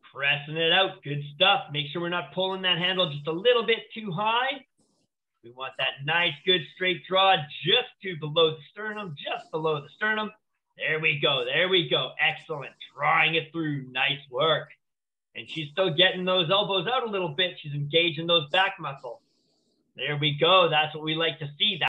Pressing it out. Good stuff. Make sure we're not pulling that handle just a little bit too high. We want that nice, good straight draw just to below the sternum, just below the sternum. There we go. There we go. Excellent. Drawing it through. Nice work. And she's still getting those elbows out a little bit. She's engaging those back muscles. There we go. That's what we like to see.